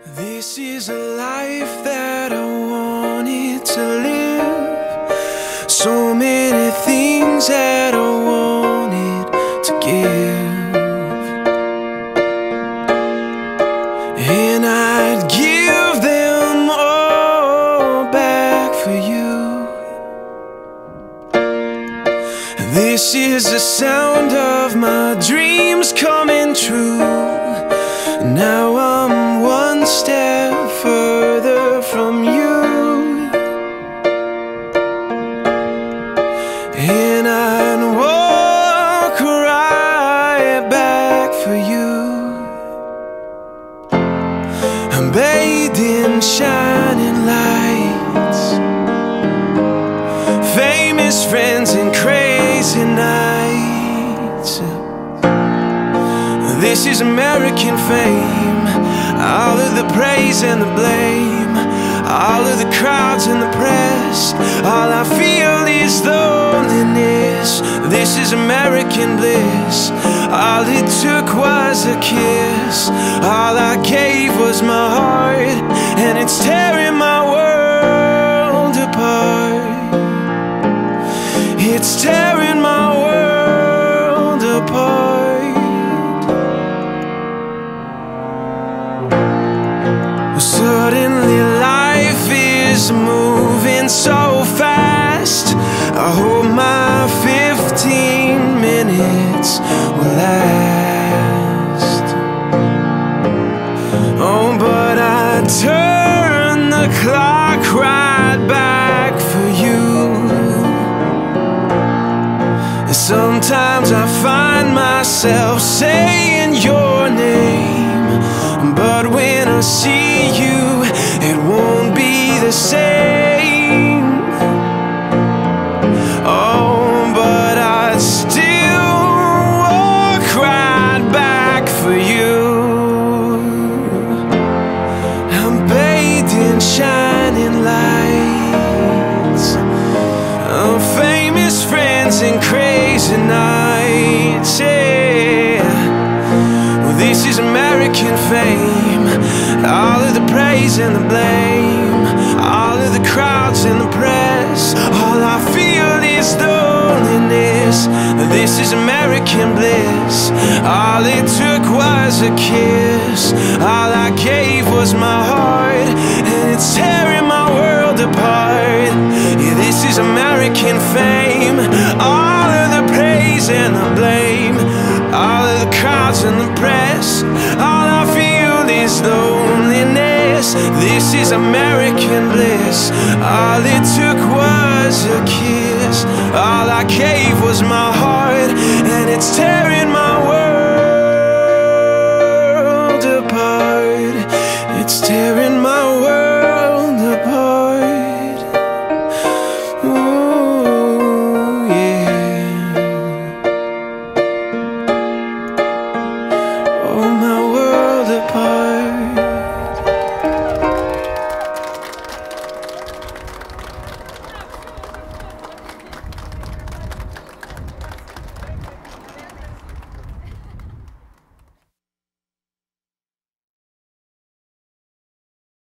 This is a life that I wanted to live. So many things that I wanted to give, and I'd give them all back for you. This is the sound of my dreams coming true. Now I'm one step further from you, and I'd walk right back for you. I'm bathed in shining lights, famous friends and crazy nights. This is American fame, all of the praise and the blame, all of the crowds and the press. All I feel is loneliness. This is American bliss. All it took was a kiss. All I gave was my heart, and it's tearing my world apart. It's tearing my world apart. Suddenly life is moving so fast. I hope my 15 minutes will last. Oh, but I turn the clock right back for you. And sometimes I find myself saying your name, but when I see you, it won't be the same. Oh, but I'd still walk right back for you. I'm bathed in shining lights, famous friends and crazy nights, yeah. Well, this is American fame, all of the praise and the blame, all of the crowds and the press. All I feel is loneliness. This is American bliss. All it took was a kiss. All I gave was my heart, and it's tearing my world apart. Yeah, this is American fame, all of the praise and the blame, all of the crowds and the press. All I feel is loneliness. This is American bliss. All it took was a kiss. All I gave was my heart.